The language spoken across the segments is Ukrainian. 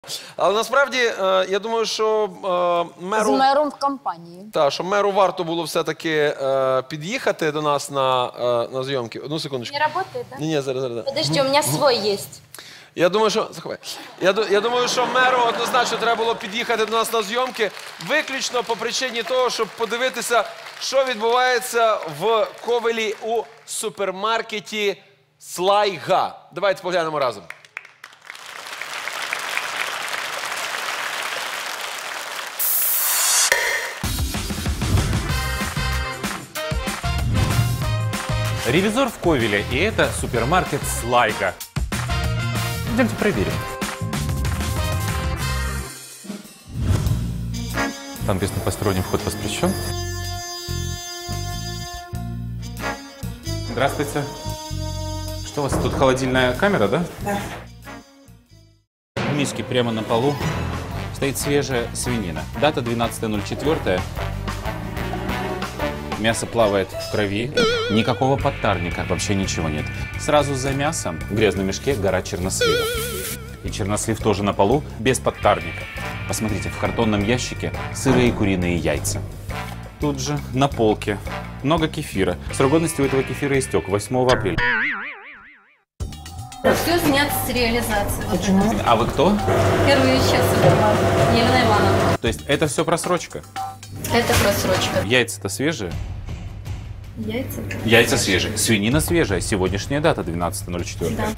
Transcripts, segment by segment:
Але насправді, я думаю, що меру... З мером в компанії. Так, що меру варто було все-таки під'їхати до нас на зйомки. Одну секундочку. Не работает, да? Ні, зараз. Подожди, у меня свой есть. Я думаю, що... Заховай. Я думаю, що меру однозначно треба було під'їхати до нас на зйомки виключно по причині того, щоб подивитися, що відбувається в Ковелі у супермаркеті Слайга. Давайте поглянемо разом. Ревизор в Ковеле, и это супермаркет Слайга. Идемте проверим. Там написано «Посторонний вход воспрещен». Здравствуйте. Что у вас тут, холодильная камера, да? Да. В миске прямо на полу стоит свежая свинина. Дата 12.04. Мясо плавает в крови. Никакого подтарника, вообще ничего нет. Сразу за мясом в грязном мешке гора чернослива. И чернослив тоже на полу, без подтарника. Посмотрите, в картонном ящике сырые куриные яйца. Тут же на полке много кефира. Срок годности у этого кефира истек 8 апреля. Все снято с реализации. Почему? А вы кто? Первый час Елена Ивановна. То есть это все просрочка? Это просрочка. Яйца-то свежие? Яйца? Яйца свежие. Свинина свежая. Сегодняшняя дата 12.04. Да.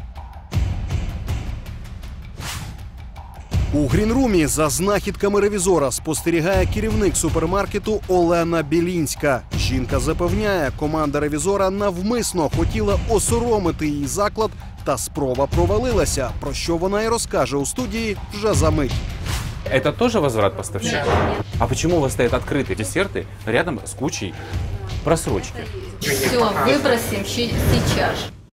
У грінрумі за знахідками ревізора спостерігає керівник супермаркету Олена Білінська. Жінка запевняє, команда ревізора навмисно хотіла осоромити її заклад, та спроба провалилася, про що вона і розкаже у студії вже за мить. Это тоже возврат поставщика? Нет. А почему у вас стоят открытые десерты рядом с кучей просрочки? Все, выбросим сейчас.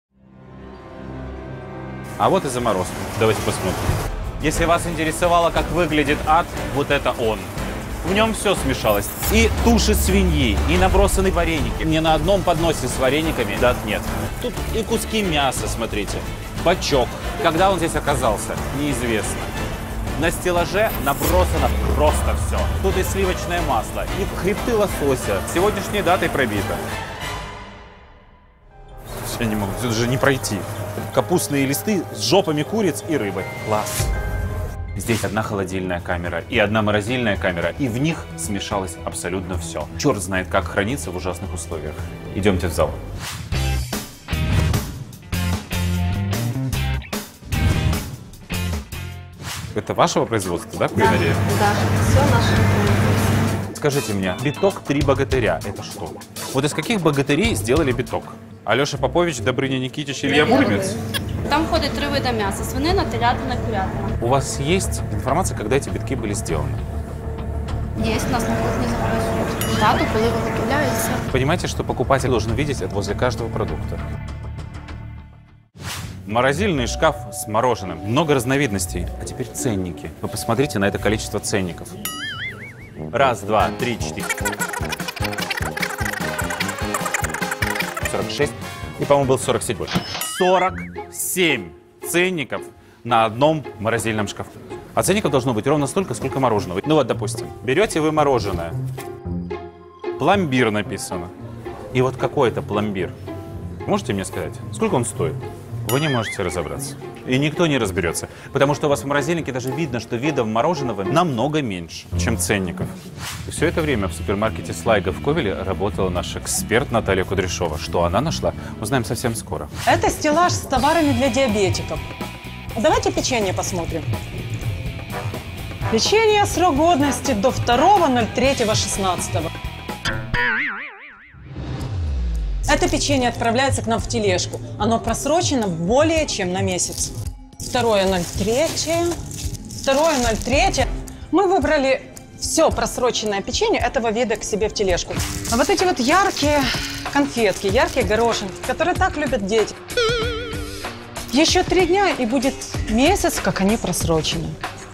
А вот и заморозка. Давайте посмотрим. Если вас интересовало, как выглядит ад, вот это он. В нем все смешалось. И туши свиньи, и набросанные вареники. Ни на одном подносе с варениками дат нет. Тут и куски мяса, смотрите. Бачок. Когда он здесь оказался, неизвестно. На стеллаже набросано просто все. Тут и сливочное масло, и хребты лосося. Сегодняшней датой пробито. Я не могу, это же не пройти. Капустные листы с жопами куриц и рыбы. Класс. Здесь одна холодильная камера и одна морозильная камера, и в них смешалось абсолютно все. Черт знает, как хранится в ужасных условиях. Идемте в зал. Это вашего производства, да, кулинария? Да, все наше. Скажите мне, биток «Три богатыря» — это что? Вот из каких богатырей сделали биток? Алеша Попович, Добрыня Никитич, Илья Муромец? Там входит 3 вида мяса: свинина, телятина, курятина. У вас есть информация, когда эти битки были сделаны? Есть у нас на кухне запрашивают дату, коли виготовляються. Понимаете, что покупатель должен видеть это возле каждого продукта? Морозильный шкаф с мороженым. Много разновидностей. А теперь ценники. Вы посмотрите на это количество ценников. 1, 2, 3, 4. 46. И, по-моему, был 47. 47 ценников на одном морозильном шкафу. А ценников должно быть ровно столько, сколько мороженого. Ну вот, допустим, берете вы мороженое. Пломбир написано. И вот какой это пломбир? Можете мне сказать, сколько он стоит? Вы не можете разобраться. И никто не разберется. Потому что у вас в морозильнике даже видно, что видов мороженого намного меньше, чем ценников. И все это время в супермаркете Слайга в Ковеле работала наш эксперт Наталья Кудряшова. Что она нашла, узнаем совсем скоро. Это стеллаж с товарами для диабетиков. Давайте печенье посмотрим. Печенье срок годности до 2.03.16. Это печенье отправляется к нам в тележку. Оно просрочено более чем на месяц. 2.03. 2.03. Мы выбрали все просроченное печенье этого вида к себе в тележку. А вот эти вот яркие конфетки, яркие горошинки, которые так любят дети. Еще 3 дня, и будет месяц, как они просрочены.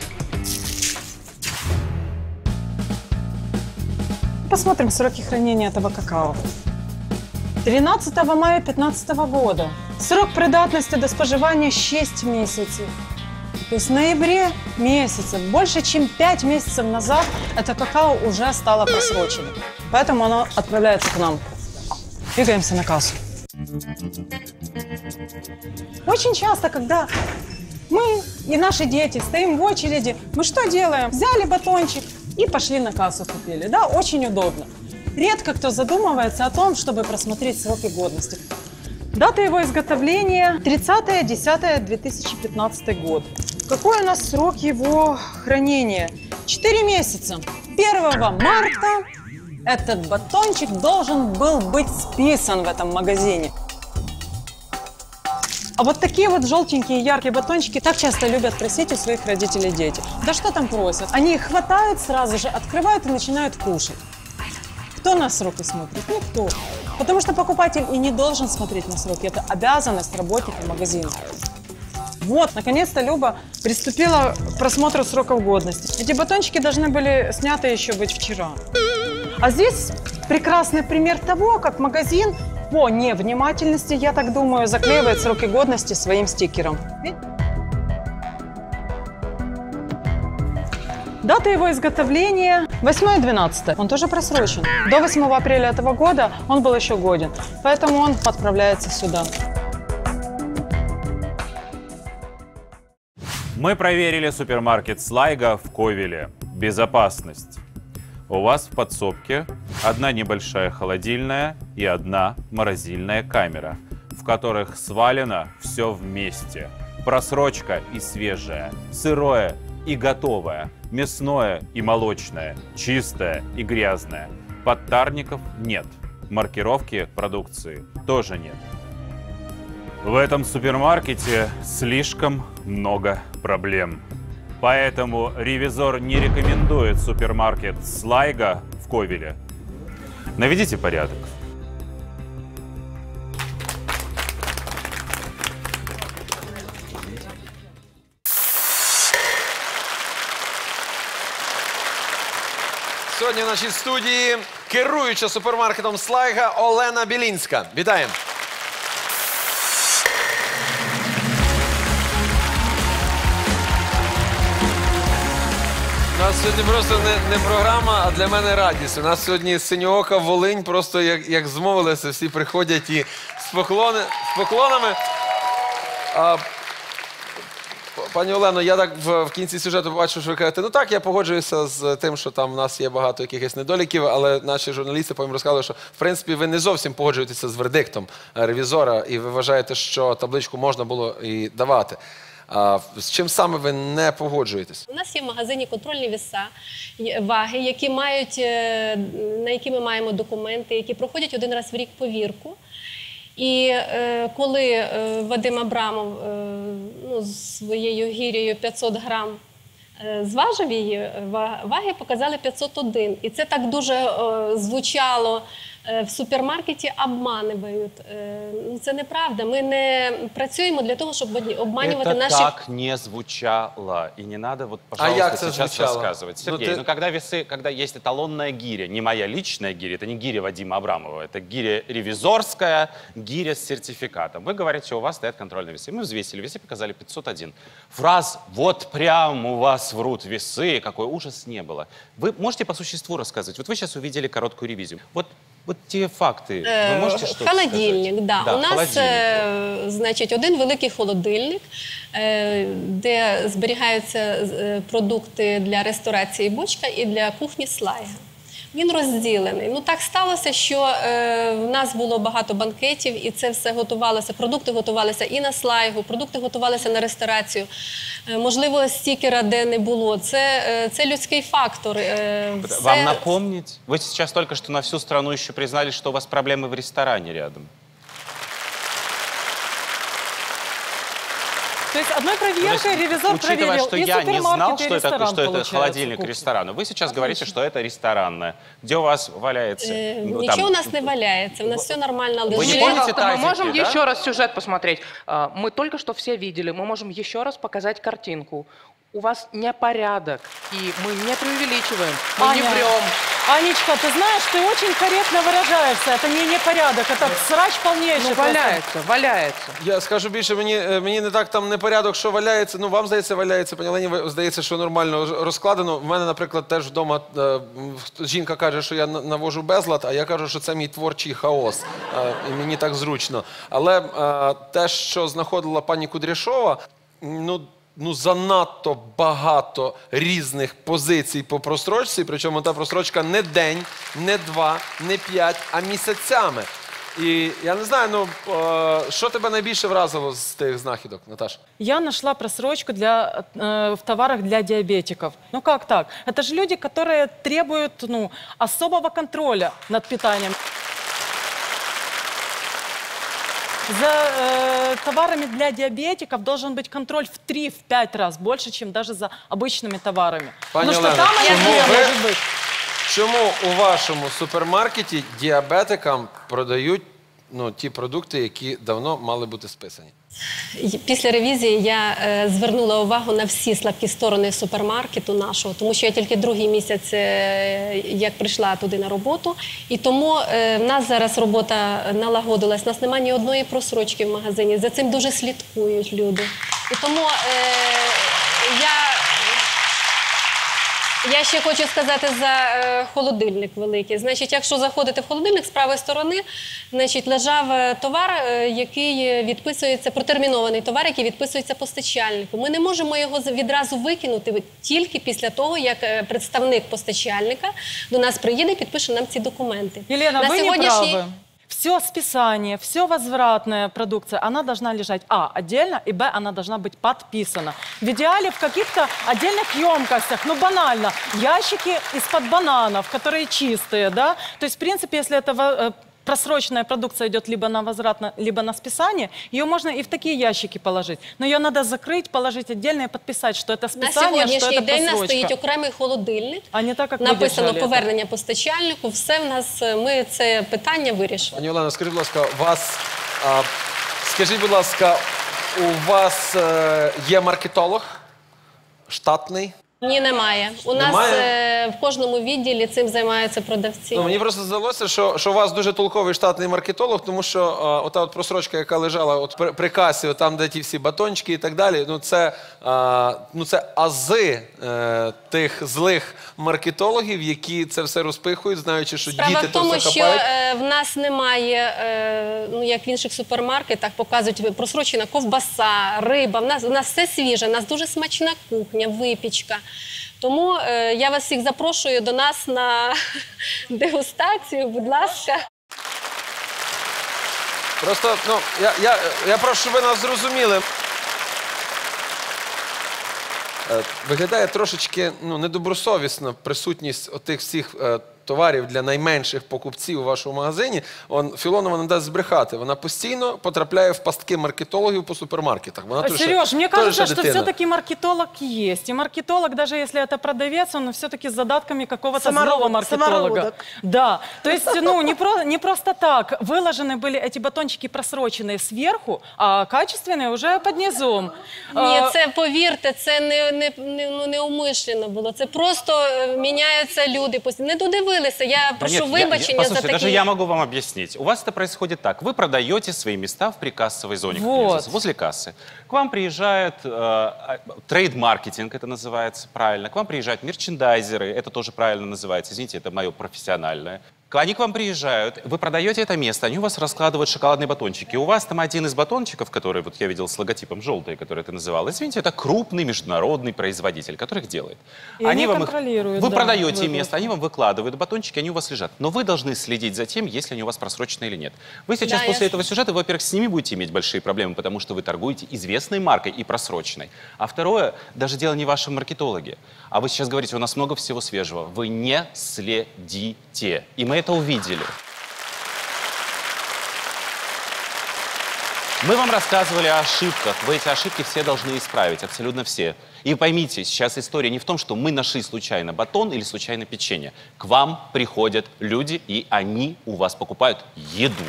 Посмотрим сроки хранения этого какао. 13 мая 2015 года. Срок придатності до споживання 6 місяців. То есть в ноябре месяце, больше чем 5 месяцев назад, это какао уже стало просроченным. Поэтому оно отправляется к нам. Двигаемся на кассу. Очень часто, когда мы и наши дети стоим в очереди, мы что делаем? Взяли батончик и пошли на кассу купили. Да, очень удобно. Редко кто задумывается о том, чтобы просмотреть сроки годности. Дата его изготовления 30.10.2015 год. Какой у нас срок его хранения? 4 месяца. 1 марта этот батончик должен был быть списан в этом магазине. А вот такие вот желтенькие яркие батончики так часто любят просить у своих родителей дети. Да что там просят? Они их хватают сразу же, открывают и начинают кушать. Кто на сроки смотрит? Никто. Потому что покупатель и не должен смотреть на сроки. Это обязанность работника магазина. Вот, наконец-то Люба приступила к просмотру сроков годности. Эти батончики должны были сняты еще быть вчера. А здесь прекрасный пример того, как магазин по невнимательности, я так думаю, заклеивает сроки годности своим стикером. Дата его изготовления 8.12. Он тоже просрочен. До 8 апреля этого года он был еще годен. Поэтому он отправляется сюда. Мы проверили супермаркет Слайга в Ковеле. Безопасность. У вас в подсобке одна небольшая холодильная и одна морозильная камера, в которых свалено все вместе. Просрочка и свежая, сырое и готовое, мясное и молочное, чистое и грязное. Подтарников нет. Маркировки продукции тоже нет. В этом супермаркете слишком много проблем. Поэтому ревизор не рекомендует супермаркет Слайга в Ковеле. Наведите порядок. Сьогодні в нашій студії керуюча супермаркетом Слайга Олена Білінська. Вітаємо! У нас сьогодні просто не програма, а для мене радість. У нас сьогодні Синьоока, Волинь, просто як змовилися, всі приходять і з поклонами. Пані Олено, я так в кінці сюжету побачив, що ви кажете, ну так, я погоджуюся з тим, що там у нас є багато якихось недоліків, але наші журналісти потім розказали, що в принципі ви не зовсім погоджуєтеся з вердиктом ревізора і ви вважаєте, що табличку можна було і давати. З чим саме ви не погоджуєтесь? У нас є в магазині контрольні веса, ваги, на які ми маємо документи, які проходять один раз в рік повірку. І коли Вадим Абрамов з своєю гірєю 500 грам зважив її, ваги показали 501. І це так дуже звучало в супермаркеті, обманюють. Це неправда. Ми не працюємо для того, щоб обманювати наших... Это так не звучало. И не надо, вот, пожалуйста, сейчас рассказывать. Сергей, когда весы, когда есть эталонная гиря, не моя личная гиря, это не гиря Вадима Абрамова, это гиря ревизорская, гиря с сертификатом. Вы говорите, что у вас стоят контрольные весы. Мы взвесили, весы показали 501. Фраз «вот прям у вас врут весы», какой ужас, не было. Вы можете по существу рассказывать? Вот вы сейчас увидели короткую ревизию. Вот те факти, ви можете щось сказати? Холодильник, да. У нас, значить, один великий холодильник, де зберігаються продукти для ресторації бочка і для кухні Слайга. Він розділений. Ну, так сталося, що в нас було багато банкетів, і це все готувалося, продукти готувалися і на Слайгу, продукти готувалися на ресторацію. Можливо, стікера де не було. Це людський фактор. Вам напомнить? Вы сейчас только что на всю страну еще признали, что у вас проблемы в ресторане рядом. То есть одной проверкой ревизор учитывая, проверил что и я не знал, супермаркет, и ресторан, что это холодильник кухня. ресторана, вы сейчас говорите, что это ресторанное. Где у вас валяется? Ничего у нас не валяется, у нас все нормально. Вы не помните Мы тазики, можем да? еще раз сюжет посмотреть. Мы только что все видели, мы можем еще раз показать картинку. У вас непорядок, и мы не преувеличиваем, мы не Аня, врем. Анечка, ты знаешь, ты очень корректно выражаешься. Это не непорядок, это срач полнейший. Ну, валяется, валяется. Я скажу більше, мені не так там непорядок, що валяється. Ну, вам, здається, валяється, пані Олені, здається, що нормально розкладено. В мене, наприклад, теж вдома жінка каже, що я навожу безлад, а я кажу, що це мій творчий хаос. І мені так зручно. Але те, що знаходила пані Кудряшова, ну, занадто багато різних позицій по просрочці, причому та просрочка не день, не 2, не 5, а місяцями. І я не знаю, ну, що тебе найбільше вразило з тих знахідок, Наташа? Я нашла просрочку в товарах для диабетиков. Ну как так? Это же люди, которые требуют особого контроля над питанием. За товарами для диабетиков должен быть контроль в 3-5 раз больше, чем даже за обычными товарами. Пані Потому что Олено, там аллергия может быть. чому у вашому супермаркеті діабетикам продають ті продукти, які давно мали бути списані? Після ревізії я звернула увагу на всі слабкі сторони супермаркету нашого, тому що я тільки другий місяць, як прийшла туди на роботу. І тому в нас зараз робота налагодилась, у нас немає ні одної просрочки в магазині, за цим дуже слідкують люди. І тому я ще хочу сказати за холодильник великий. Значить, якщо заходити в холодильник, з правої сторони, значить, лежав товар, який відписується, протермінований товар, який відписується постачальнику. Ми не можемо його відразу викинути тільки після того, як представник постачальника до нас приїде і підпише нам ці документи. Елена, вы не правы. Все списание, все возвратная продукция, она должна лежать, отдельно, и, она должна быть подписана. В идеале в каких-то отдельных емкостях, ну, банально, ящики из-под бананов, которые чистые, да. То есть, в принципе, если это просроченная продукция идет либо на возврат, либо на списание, ее можно и в такие ящики положить. Но ее надо закрыть, положить отдельно и подписать, что это списание, что это просрочка. На сьогоднішній день у нас стоїть окремий холодильник, а не так, як написано повернення постачальнику, все в нас, ми це питання вирішили. Пані Олено, скажіть, будь ласка, у вас є маркетолог штатний? Ні, немає. У нас в кожному відділі цим займаються продавці. Мені просто здалося, що у вас дуже толковий штатний маркетолог, тому що ота просрочка, яка лежала при касі, там, де ті всі батончики і так далі, це ази тих злих маркетологів, які це все розпихують, знаючи, що діти то все хапають. Справа в тому, що в нас немає, як в інших супермаркетах, показують просрочена ковбаса, риба. У нас все свіже, у нас дуже смачна кухня, випічка. Тому я вас всіх запрошую до нас на дегустацію, будь ласка. Просто, я прошу, щоб ви нас зрозуміли. Виглядає трошечки недобросовісно присутність отих всіх товарів для найменших покупців у вашому магазині. Філонова не дасть збрехати. Вона постійно потрапляє в пастки маркетологів по супермаркетах. Сереж, мне кажется, что все-таки маркетолог есть. И маркетолог, даже если это продавец, он все-таки с задатками какого-то злого маркетолога. Да. То есть, не просто так. Выложены были эти батончики просроченные сверху, а качественные уже под низом. Ні, це, повірте, це неумишлено було. Це просто міняються люди. Не додивилися. Я прошу вибачення за такі... Даже я могу вам объяснить. У вас это происходит так. Вы продаете свои места в прикассовой зоне, возле кассы. К вам приезжает трейд-маркетинг, это называется правильно. К вам приезжают мерчендайзеры, это тоже правильно называется. Извините, это мое профессиональное. Они к вам приезжают, вы продаете это место, они у вас раскладывают шоколадные батончики. У вас там один из батончиков, который вот я видел с логотипом желтый, который ты называл, извините, это крупный международный производитель, который их делает. И они вам контролируют. Вы продаете место, они вам выкладывают батончики, они у вас лежат. Но вы должны следить за тем, если они у вас просрочены или нет. Вы сейчас после этого сюжета, во-первых, с ними будете иметь большие проблемы, потому что вы торгуете известной маркой и просроченной. А второе, даже дело не в вашем маркетологе. А вы сейчас говорите, у нас много всего свежего. Вы не следите. И мы это увидели. Мы вам рассказывали о ошибках. Вы эти ошибки все должны исправить, абсолютно все. И поймите, сейчас история не в том, что мы нашли случайно батон или случайно печенье. К вам приходят люди, и они у вас покупают еду.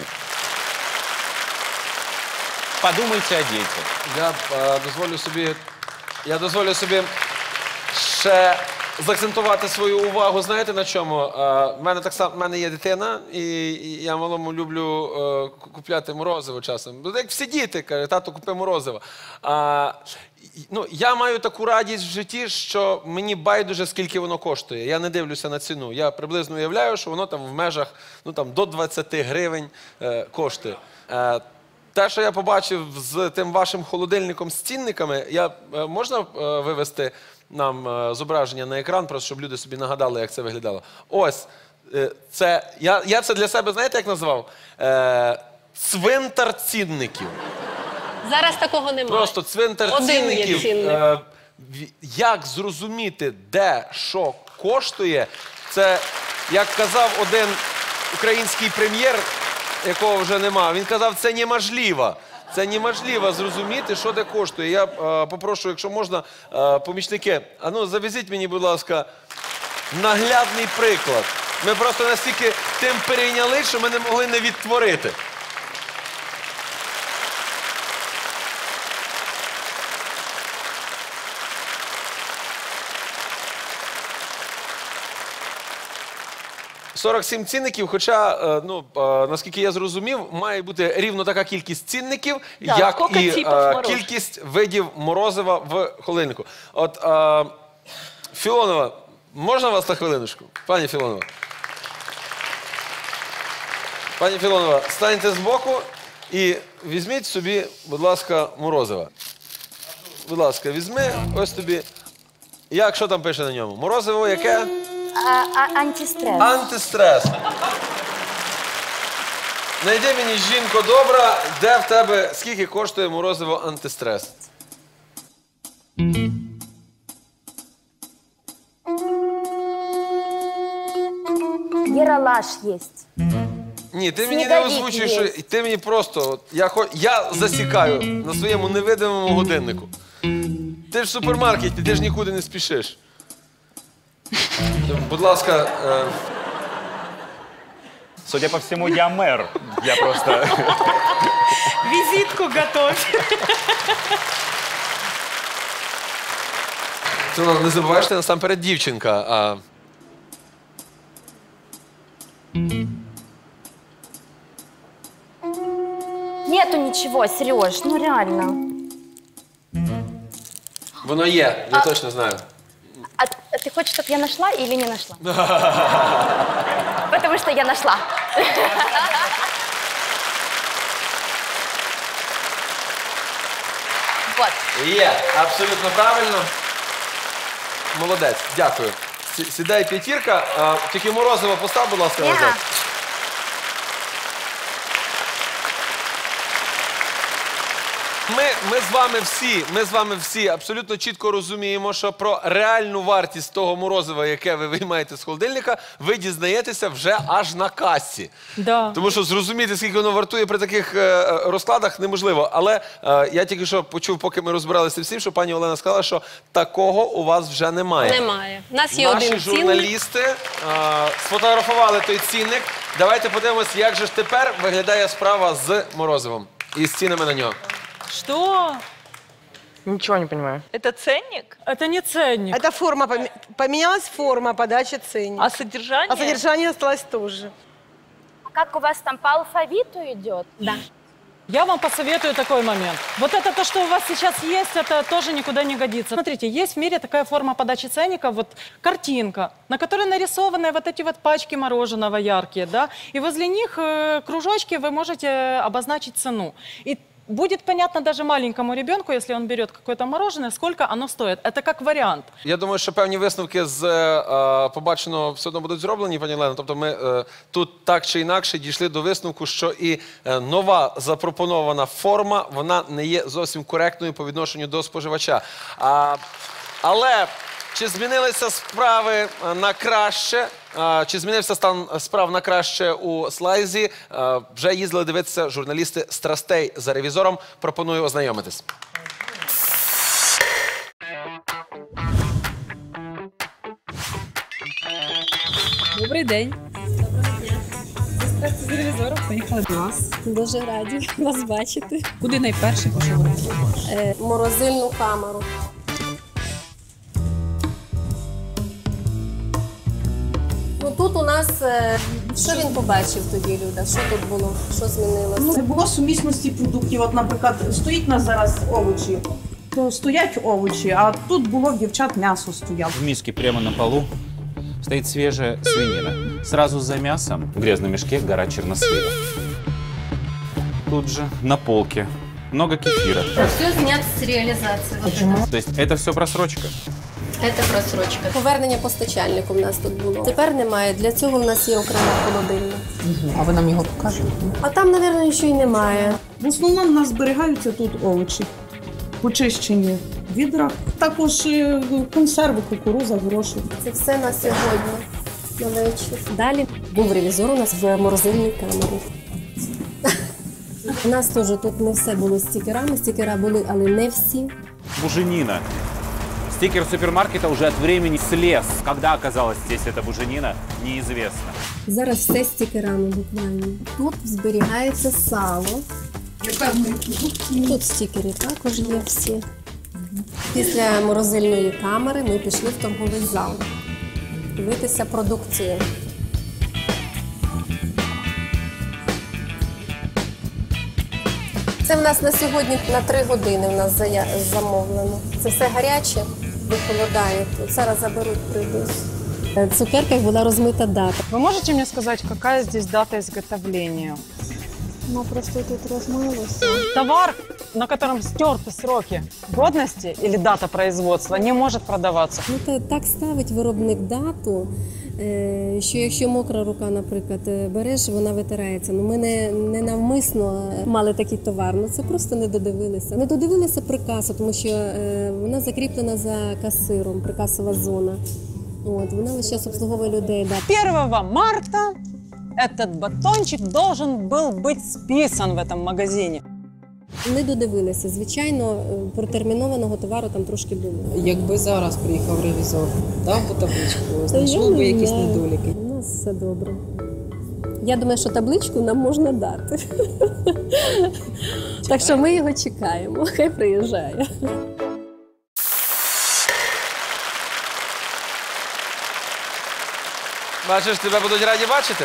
Подумайте о детях. Я дозволю собі ще заакцентувати свою увагу, знаєте на чому? В мене є дитина, і я малому люблю купляти морозиво часом. Як всі діти, каже, тато, купи морозиво. Я маю таку радість в житті, що мені байдуже, скільки воно коштує. Я не дивлюся на ціну. Я приблизно уявляю, що воно там в межах до 20 гривень коштує. Те, що я побачив з тим вашим холодильником з цінниками, можна вивести нам зображення на екран, просто щоб люди собі нагадали, як це виглядало. Ось, я це для себе, знаєте, як назвав? Цвинтар цінників. Зараз такого немає. Просто цвинтар Один є цінників. цінник. Як зрозуміти, де що коштує, це, як казав один український прем'єр, якого вже нема, він казав, це неможливо. Це неможливо зрозуміти, що де коштує. Я попрошу, якщо можна, помічники, завезіть мені, будь ласка, наглядний приклад. Ми просто настільки тим перейняли, що ми не могли не відтворити. «47 цінників», хоча, наскільки я зрозумів, має бути рівно така кількість цінників, як і кількість видів морозива в холодильнику. От, Філонова, можна вас на хвилиночку? Пані Філонова. Пані Філонова, станьте збоку і візьміть собі, будь ласка, морозива. Будь ласка, візьми, ось тобі. Що там пише на ньому? Морозиво яке? Антистрес. Антистрес. Найди мені, жінко добра, де в тебе, скільки коштує морозиво антистрес? Ералаш есть. Ні, ти мені не Снеговик озвучуєш, є. ти мені просто, я засікаю на своєму невидимому годиннику. Ти ж в супермаркеті, ти ж нікуди не спішиш. Будь ласка, Судя по всему, я мэр. Я просто... Визитку готовь. не забувай, що ти насамперед дівчинка, Нету ничего, Сереж, ну реально. Воно є, я точно знаю. А ты хочешь, чтобы я нашла или не нашла? Потому что я нашла. Вот. Є, абсолютно правильно. Молодець, дякую. Сідай п'ятірка, тільки морозиво постав, будь ласка, назад. Ми з вами всі абсолютно чітко розуміємо, що про реальну вартість того морозива, яке ви виймаєте з холодильника, ви дізнаєтеся вже аж на касі. Да. Тому що зрозуміти, скільки воно вартує при таких розкладах, неможливо. Але я тільки що почув, поки ми розбиралися всім, що пані Олена сказала, що такого у вас вже немає. Немає. У нас є Наші один цінник. журналісти сфотографували той цінник. Давайте подивимось, як же ж тепер виглядає справа з морозивом і з цінами на нього. Что? Ничего не понимаю. Это ценник? Это не ценник. Это форма, поменялась форма подачи ценника. А содержание? А содержание осталось тоже. А как у вас там по алфавиту идет? Да. Я вам посоветую такой момент. Вот это то, что у вас сейчас есть, это тоже никуда не годится. Смотрите, есть в мире такая форма подачи ценника, вот картинка, на которой нарисованы вот эти вот пачки мороженого яркие, да, и возле них кружочки вы можете обозначить цену. И будет понятно даже маленькому ребенку, если он берет какое-то мороженое, сколько оно стоит. Это как вариант. Я думаю, що певні висновки з побаченого все одно будуть зроблені, пані Олено. Тобто ми тут так чи інакше дійшли до висновку, що і нова запропонована форма, вона не є зовсім коректною по відношенню до споживача. Але чи змінилися справи на краще? Чи змінився стан справ на краще у Слайзі? Вже їздили дивитися журналісти «Страстей за ревізором». Пропоную ознайомитись. Добрий день. З ревізором поїхали до нас. Дуже раді вас бачити. Куди найперше пішов? Морозильну камеру. Тут у нас, що він побачив тоді, Люда? Що тут було? Що змінилося? Не було сумісності продуктів. От, наприклад, стоїть у нас зараз овочі, то стоять овочі, а тут було в дівчат м'ясо стояло. В миске прямо на полу стоит свежая свинина. Сразу за мясом в грязном мешке гора чернослива. Тут же на полке много кефира. Все знято з реалізації. Почему? То есть это все просрочка. Це просрочка. Повернення постачальнику в нас тут було. Тепер немає. Для цього в нас є окремий холодильник. А ви нам його покажете? А там, мабуть, нічого й немає. В основному у нас зберігаються тут овочі, почищені в відрах. Також консерви, кукурудза, горошок. Це все на сьогодні, на вечір. Далі був ревізор у нас в морозильній камері. У нас теж тут не все було стікерами. Стікера були, але не всі. Буженина. Стикер супермаркета уже от времени слез. Когда оказалась здесь эта буженина, неизвестно. Зараз все стікерами буквально. Тут зберігається сало. Тут стікери також є всі. Після морозильної камери ми пішли в торговий зал. Дивитися продукцію. Це в нас на сьогодні на 3 години в нас замовлено. Це все гаряче, вихолодає. Зараз заберуть, прийдуть. В цукерках була розмита дата. Вы можете мне сказать, какая здесь дата изготовления? Ну, просто тут розмилося. Товар, на котором стерты сроки годности или дата производства, не может продаваться. Ну, так ставить виробник дату, що якщо мокра рука, наприклад, береш, вона витирається. Ну, ми не навмисно мали такий товар, ну це просто не додивилися. Не додивилися прикасу, тому що вона закріплена за касиром, прикасова зона. От, вона весь час обслуговує людей. Да. 1 марта этот батончик должен был быть списан в этом магазине. Не додивилися. Звичайно, протермінованого товару там трошки було. Якби зараз приїхав ревізор, дав би табличку, знайшов би якісь недоліки. У нас все добре. Я думаю, що табличку нам можна дати. Так що ми його чекаємо. Хай приїжджає. Бачиш, тебе будуть раді бачити.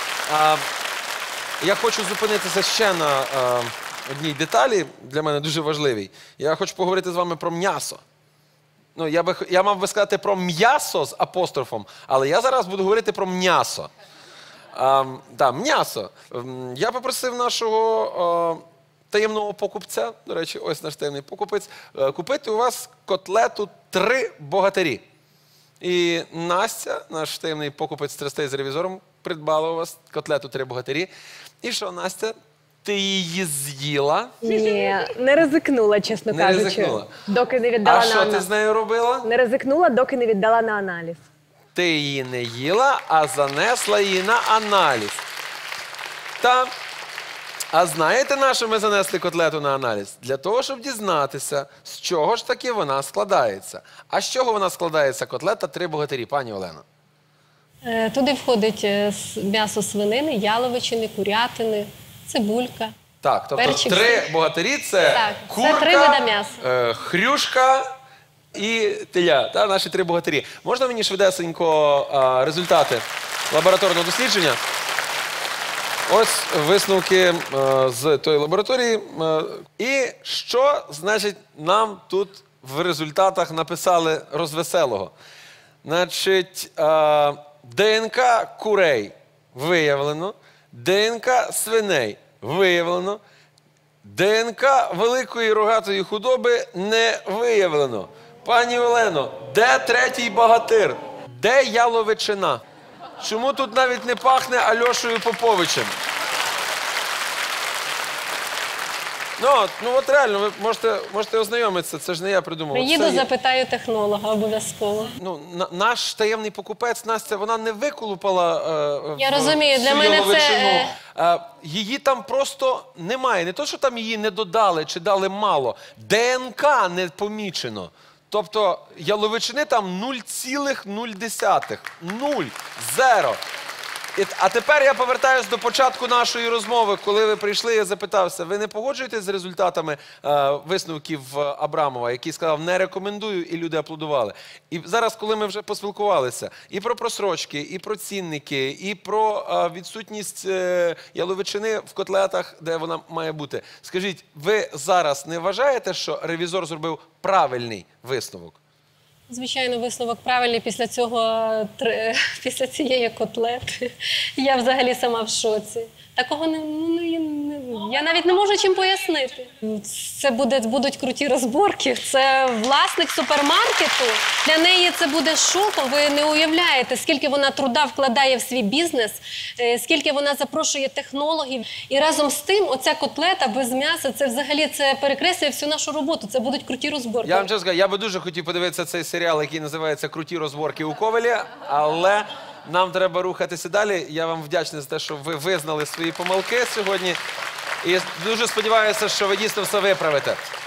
Я хочу зупинитися ще на одній деталі, для мене дуже важливій. Я хочу поговорити з вами про м'ясо. Ну, я мав би сказати про м'ясо з апострофом, але я зараз буду говорити про м'ясо. Так, м'ясо. Я попросив нашого таємного покупця, до речі, ось наш таємний покупець, купити у вас котлету «Три богатирі». І Настя, наш таємний покупець страстей з ревізором, придбала у вас котлету «Три богатирі». І що, Настя, ти її з'їла? Ні, не ризикнула, чесно Не кажучи. ризикнула? Доки не віддала А на що аналіз. ти з нею робила? Не ризикнула, доки не віддала на аналіз. Ти її не їла, а занесла її на аналіз. А знаєте, на що ми занесли котлету на аналіз? Для того, щоб дізнатися, з чого ж таки вона складається. А з чого вона складається котлета «Три богатирі», пані Олено? Туди входить м'ясо свинини, яловичини, курятини, цибулька. Так, тобто перчик. 3 богатирі – це Так, курка, це 3 вида м'яса. хрюшка і теля. Та, наші 3 богатирі. Можна мені швидесенько результати лабораторного дослідження? Ось висновки з тої лабораторії. І що, значить, нам тут в результатах написали розвеселого? Значить, ДНК курей виявлено, ДНК свиней виявлено, ДНК великої рогатої худоби не виявлено. Пані Олено, де третій богатир? Де яловичина? Чому тут навіть не пахне Альошею Поповичем? Ну от реально, ви можете ознайомитися, це ж не я придумав. Приїду, запитаю технолога обов'язково. Ну, наш таємний покупець, Настя, вона не виколупала Я розумію, для всю мене яловичину. Її там просто немає. Не то, що там її не додали чи дали мало. ДНК не помічено. Тобто яловичини там 0,0. 0, 0. А тепер я повертаюся до початку нашої розмови. Коли ви прийшли, я запитався, ви не погоджуєтесь з результатами висновків Абрамова, який сказав, не рекомендую, і люди аплодували. І зараз, коли ми вже поспілкувалися і про просрочки, і про цінники, і про відсутність яловичини в котлетах, де вона має бути. Скажіть, ви зараз не вважаєте, що ревізор зробив правильний висновок? Звичайно, висновок правильний після цього, після цієї котлети. Я взагалі сама в шоці. Такого я навіть не можу чим пояснити. Це будуть круті розборки. Це власник супермаркету. Для неї це буде шоком. Ви не уявляєте, скільки вона труда вкладає в свій бізнес, скільки вона запрошує технологів. І разом з тим, оця котлета без м'яса, це взагалі перекреслює всю нашу роботу. Це будуть круті розборки. Я вам чесно скажу, я би дуже хотів подивитися цей серіал, який називається «Круті розборки у Ковелі», але нам треба рухатися далі. Я вам вдячний за те, що ви визнали свої помилки сьогодні. І дуже сподіваюся, що ви дійсно все виправите.